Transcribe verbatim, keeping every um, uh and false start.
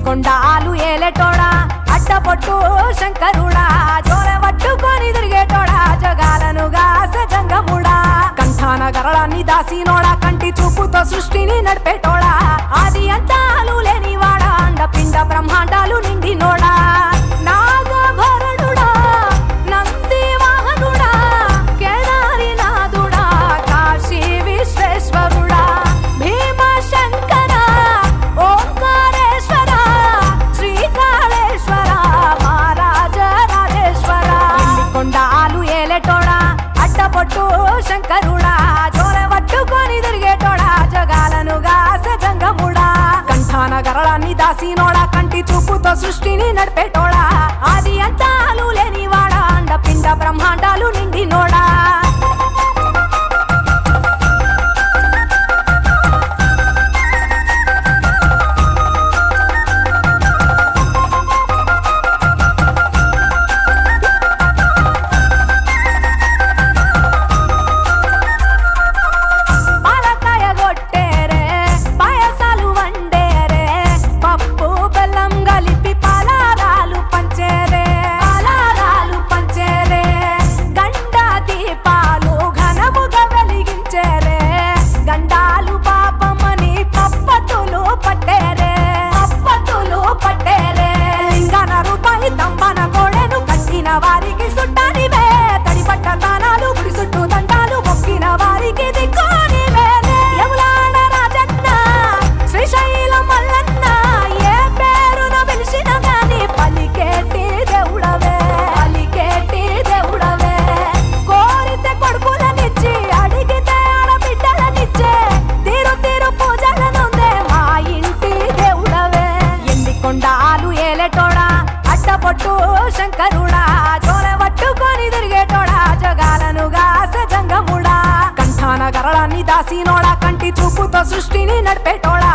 కొండాలు ఏలేటోడా అట్టపొట్టు శంకరుడా జోలె పట్టుకొని తిరిగేటోడా జగాలను గాసె జంగముడా కంఠాన గరళాన్ని దాసినోడా కంటి చూపుతో సృష్టిని నడిపేటోడా ఆది అంతాలు లేనివాడా అండపిండ బ్రహ్మాండాలు నిండినోడా నాగభరణుడా నంది వాహనుడా కేదారినాథుడా కాశీ విశ్వేశ్వరుడా భీమ శంకర ఓంకారేశ్వర శ్రీకాళేశ్వర మహారాజ రాజేశ్వర కొండాలు ఏలేటోడా అట్టపొట్టు శంకరుడా జోలె పట్టుకొని తిరిగేటోడా జగాలను గాసె జంగముడా కంఠాన గరళాన్ని దాసినోడా కంటి చూపుతో సృష్టిని నడిపేటోడా ఆది అంతాలు లేనివాడా అండపిండ బ్రహ్మాండాలు నిండినోడా వారికి సుట్టానివే తడిపట్ట తానాలు గుడి చుట్టూ దండాలు మొక్కిన వారికి దిక్కునివే యములాడ రాజన్న శ్రీశైలం మల్లన్న ఏ పేరున పిలిచిన గాని పలికేటి దేవుడవే పలికేటి దేవుడవే కోరితే కొడుకులనిచ్చి అడిగితే ఆడబిడ్డలనిచ్చే తీరు తీరు పూజలనుందే మా ఇంటి దేవుడవే ఎన్ని కొండాలు ఏలేటోడా అట్టపొట్టు శంకరుడా జోలె పట్టుకొని తిరిగేటోడా జగాలను గాసె జంగముడా కంఠాన గరళాన్ని దాసినోడా కంటి చూపుతో సృష్టిని నడిపేటోడా